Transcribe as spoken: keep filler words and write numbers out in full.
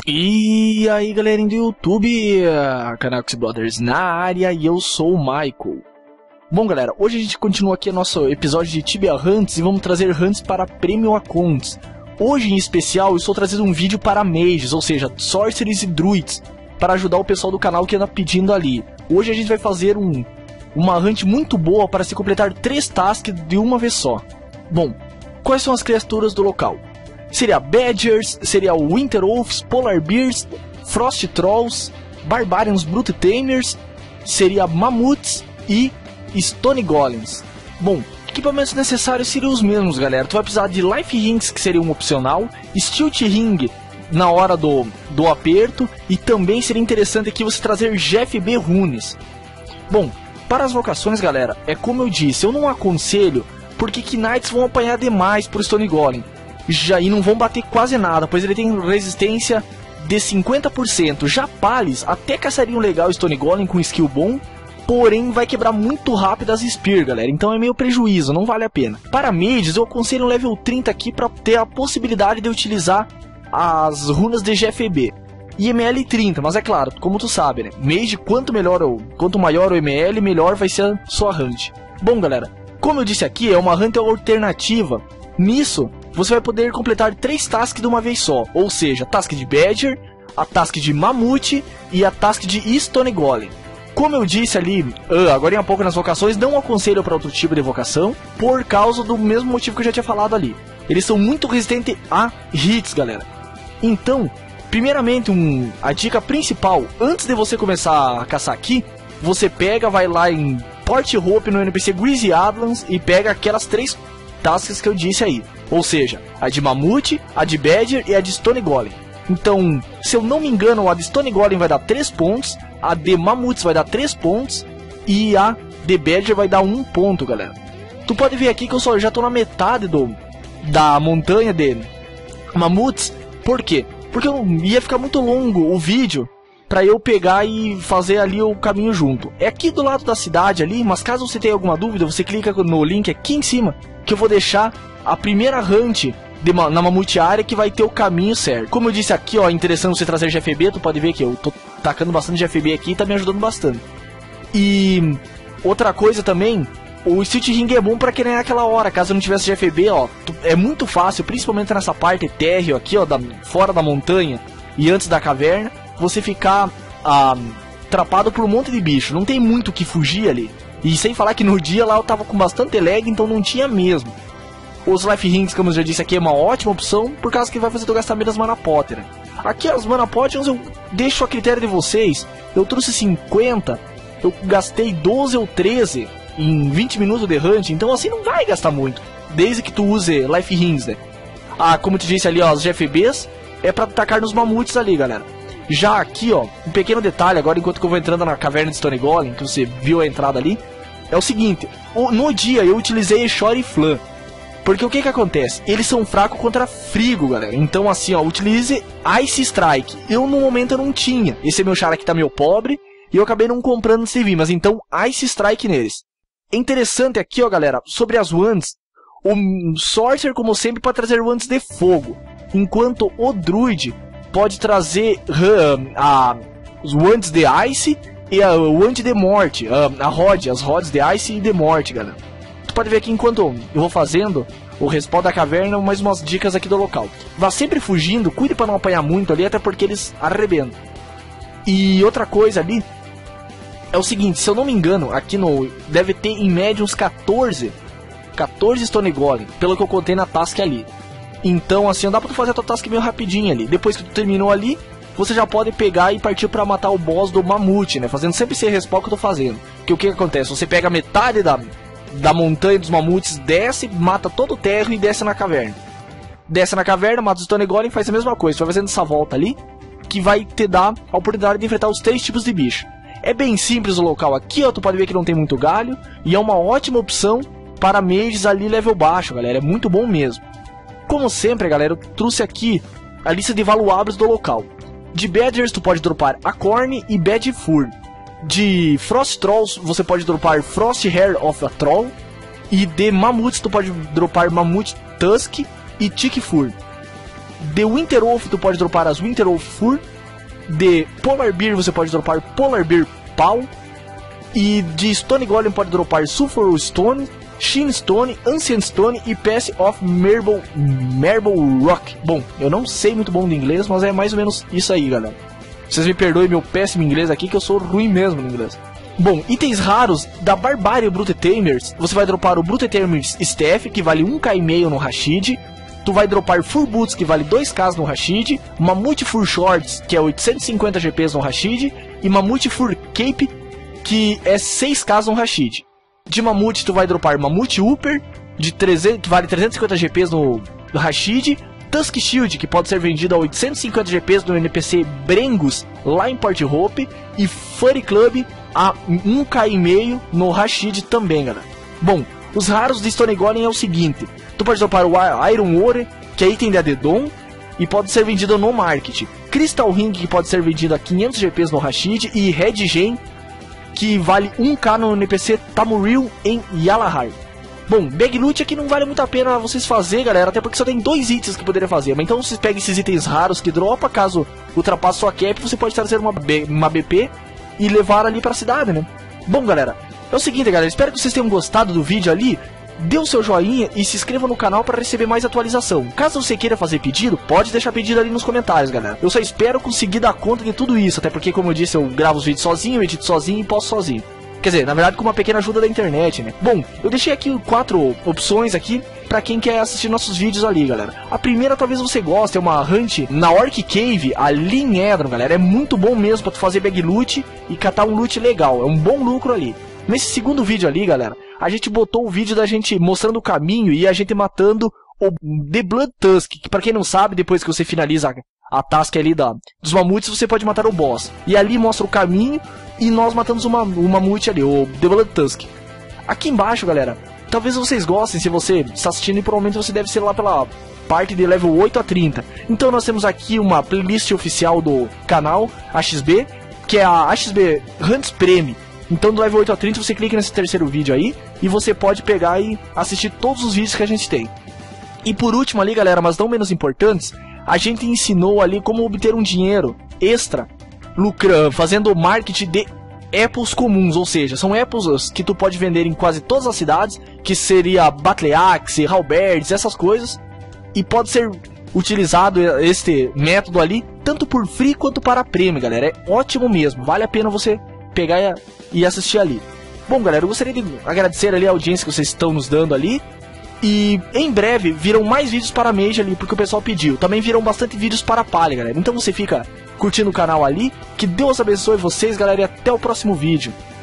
E aí galerinha do YouTube, Canax Brothers na área, e eu sou o Michael. Bom galera, hoje a gente continua aqui nosso episódio de Tibia Hunts e vamos trazer Hunts para Premium Accounts. Hoje em especial eu estou trazendo um vídeo para Mages, ou seja, Sorcerers e Druids, para ajudar o pessoal do canal que anda pedindo ali. Hoje a gente vai fazer um, uma Hunt muito boa para se completar três tasks de uma vez só. Bom, quais são as criaturas do local? Seria Badgers, seria Winter Wolves, Polar Bears, Frost Trolls, Barbarians Brute Tamers, seria Mammoths e Stone Golems. Bom, equipamentos necessários seriam os mesmos, galera. Tu vai precisar de Life Rings, que seria um opcional, Stilt Ring na hora do, do aperto, e também seria interessante aqui você trazer G F B Runes. Bom, para as vocações, galera, é como eu disse, eu não aconselho, porque Knights vão apanhar demais por Stone Golem. Já, e não vão bater quase nada, pois ele tem resistência de cinquenta por cento. Já Pales até caçariam legal Stone Golem com skill bom, porém vai quebrar muito rápido as Spear, galera, então é meio prejuízo, não vale a pena. Para Mages eu aconselho um level trinta aqui para ter a possibilidade de utilizar as runas de G F B. E M L trinta, mas é claro, como tu sabe, né, Mage, quanto, melhor ou, quanto maior o M L, melhor vai ser a sua hunt. Bom galera, como eu disse aqui, é uma hunt alternativa. Nisso, você vai poder completar três tasks de uma vez só, ou seja, a task de Badger, a task de Mammoth e a task de Stone Golem. Como eu disse ali, uh, agora em pouco nas vocações, não aconselho para outro tipo de vocação, por causa do mesmo motivo que eu já tinha falado ali. Eles são muito resistentes a hits, galera. Então, primeiramente, um, a dica principal, antes de você começar a caçar aqui, você pega, vai lá em Port Hope no N P C Greasy Adlands e pega aquelas três tasks que eu disse aí, ou seja, a de Mammoth, a de Badger e a de Stone Golem. Então, se eu não me engano, a de Stone Golem vai dar três pontos, a de Mammoth vai dar três pontos e a de Badger vai dar um ponto, galera. Tu pode ver aqui que eu só já tô na metade do, da montanha de Mammoths. Por quê? Porque eu ia ficar muito longo o vídeo para eu pegar e fazer ali o caminho junto. É aqui do lado da cidade ali, mas caso você tenha alguma dúvida, você clica no link aqui em cima, que eu vou deixar a primeira hunt de ma na Mammoth área, que vai ter o caminho certo. Como eu disse aqui, ó, é interessante você trazer G F B, tu pode ver que eu tô tacando bastante G F B aqui e tá me ajudando bastante. E outra coisa também, o Stilt Ring é bom pra quem é aquela hora, caso não tivesse G F B, ó, tu, é muito fácil, principalmente nessa parte térreo aqui, ó, da, fora da montanha e antes da caverna, você ficar ah, atrapado por um monte de bicho, não tem muito o que fugir ali. E sem falar que no dia lá eu tava com bastante lag, então não tinha mesmo. Os Life Rings, como eu já disse aqui, é uma ótima opção, por causa que vai fazer tu gastar menos Mana Potter. Aqui as Mana Potions eu deixo a critério de vocês. Eu trouxe cinquenta, eu gastei doze ou treze em vinte minutos de hunt, então assim não vai gastar muito, desde que tu use Life Rings, né? Ah, como te disse ali, ó, as G F Bs é pra tacar nos Mammoths ali, galera. Já aqui, ó, um pequeno detalhe agora, enquanto que eu vou entrando na caverna de Stone Golem, que você viu a entrada ali, é o seguinte, no dia eu utilizei Shore e Flan, porque o que que acontece? Eles são fracos contra Frigo, galera, então assim, ó, utilize Ice Strike. Eu no momento eu não tinha, esse meu char aqui tá meio pobre, e eu acabei não comprando antes de vir, mas então Ice Strike neles. É interessante aqui, ó, galera, sobre as Wands, o Sorcerer, como sempre, pode trazer Wands de fogo, enquanto o Druid pode trazer uh, a, os Wands de Ice e a Wand de Morte, uh, a Rod, as Rods de Ice e de Morte, galera. Tu pode ver aqui enquanto eu vou fazendo o respawn da caverna, mais umas dicas aqui do local. Vá sempre fugindo, cuide para não apanhar muito ali, até porque eles arrebentam. E outra coisa ali é o seguinte, se eu não me engano, aqui no deve ter em média uns quatorze Stone Golem, pelo que eu contei na task ali. Então assim, dá pra tu fazer a tua task meio rapidinho ali. Depois que tu terminou ali, você já pode pegar e partir pra matar o boss do Mammoth, né? Fazendo sempre esse respawn que eu tô fazendo. Que o que, que acontece? Você pega metade da, da montanha dos Mammoths, desce, mata todo o terro e desce na caverna. Desce na caverna, mata o Stone Golem e faz a mesma coisa. Você vai fazendo essa volta ali, que vai te dar a oportunidade de enfrentar os três tipos de bicho. É bem simples o local aqui, ó. Tu pode ver que não tem muito galho. E é uma ótima opção para mages ali level baixo, galera. É muito bom mesmo. Como sempre, galera, eu trouxe aqui a lista de valuáveis do local. De Badgers tu pode dropar Acorn e Bad Fur. De Frost Trolls você pode dropar Frost Hair of a Troll. E de Mammoths tu pode dropar Mammoth Tusk e Tick Fur. De Winter Wolf tu pode dropar as Winter Wolf Fur. De Polar Bear você pode dropar Polar Bear Pau. E de Stone Golem pode dropar Sulfur Stone, Shin Stone, Ancient Stone e Pass of Marble, Marble Rock. Bom, eu não sei muito bom de inglês, mas é mais ou menos isso aí, galera. Vocês me perdoem meu péssimo inglês aqui, que eu sou ruim mesmo no inglês. Bom, itens raros da Barbarian Brute Tamers. Você vai dropar o Brute Tamers Staff, que vale um k e meio no Rashid. Tu vai dropar Fur Boots, que vale dois k no Rashid. Mammoth Fur Shorts, que é oitocentos e cinquenta G Ps no Rashid. E Mammoth Fur Cape, que é seis k no Rashid. De Mammoth tu vai dropar Mammoth Upper, de trezentos, que vale trezentos e cinquenta G Ps no, no Rashid. Tusk Shield, que pode ser vendido a oitocentos e cinquenta G Ps no N P C Brengus, lá em Port Hope. E Furry Club a um k e meio no Rashid também, galera. Bom, os raros de Stone Golem é o seguinte. Tu pode dropar o Iron Ore, que é item da Dedon, e pode ser vendido no Market. Crystal Ring, que pode ser vendido a quinhentos G Ps no Rashid. E Red Gem, que vale um k no N P C Tamuriel em Yalahar. Bom, Bag Loot aqui não vale muito a pena vocês fazer, galera, até porque só tem dois itens que poderia fazer. Mas então vocês pegam esses itens raros que dropa, caso ultrapasse sua cap, você pode trazer uma, B, uma B P e levar ali pra cidade, né? Bom, galera, é o seguinte, galera, espero que vocês tenham gostado do vídeo ali. Dê o seu joinha e se inscreva no canal para receber mais atualização. Caso você queira fazer pedido, pode deixar pedido ali nos comentários, galera. Eu só espero conseguir dar conta de tudo isso, até porque, como eu disse, eu gravo os vídeos sozinho, edito sozinho e posto sozinho. Quer dizer, na verdade com uma pequena ajuda da internet, né? Bom, eu deixei aqui quatro opções aqui pra quem quer assistir nossos vídeos ali, galera. A primeira talvez você goste, é uma hunt na Orc Cave, ali em Edron, galera. É muito bom mesmo pra tu fazer bag loot e catar um loot legal, é um bom lucro ali. Nesse segundo vídeo ali, galera, a gente botou o vídeo da gente mostrando o caminho e a gente matando o The Blood Tusk, que pra quem não sabe, depois que você finaliza a, a task ali da, dos mamutes, você pode matar o boss. E ali mostra o caminho e nós matamos uma, o mamute ali, o The Blood Tusk. Aqui embaixo, galera, talvez vocês gostem, se você está assistindo, e provavelmente você deve ser lá pela parte de level oito a trinta. Então nós temos aqui uma playlist oficial do canal A X B, que é a A X B Hunts Premium. Então do level oito a trinta você clica nesse terceiro vídeo aí e você pode pegar e assistir todos os vídeos que a gente tem. E por último ali, galera, mas não menos importantes, a gente ensinou ali como obter um dinheiro extra lucrando, fazendo marketing de apples comuns, ou seja, são apples que tu pode vender em quase todas as cidades, que seria Battle Axe, Halberds, essas coisas, e pode ser utilizado este método ali tanto por free quanto para prêmio, galera. É ótimo mesmo, vale a pena você pegar e assistir ali. Bom, galera, eu gostaria de agradecer ali a audiência que vocês estão nos dando ali. E em breve virão mais vídeos para Mage ali, porque o pessoal pediu. Também virão bastante vídeos para Palha, galera. Então você fica curtindo o canal ali. Que Deus abençoe vocês, galera, e até o próximo vídeo.